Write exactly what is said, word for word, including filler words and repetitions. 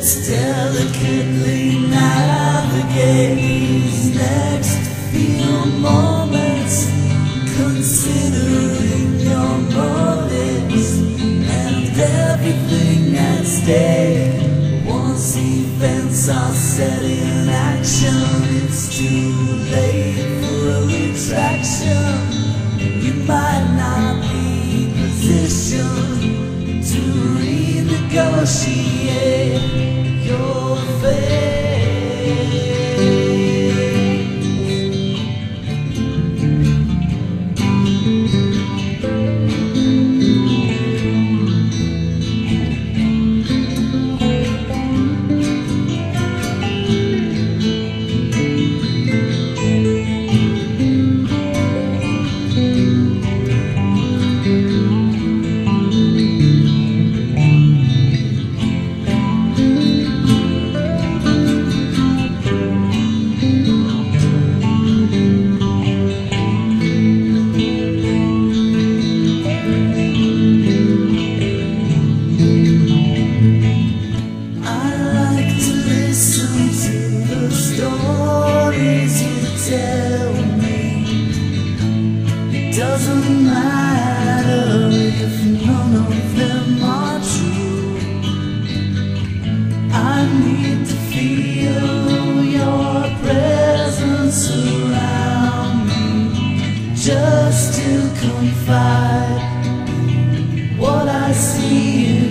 Let's delicately navigate these next few moments, considering your motives and everything at stake. Once events are set in action, it's too late for a retraction. You might not be positioned to renegotiate your fate. Doesn't matter if none of them are true. I need to feel your presence around me, just to confide what I see in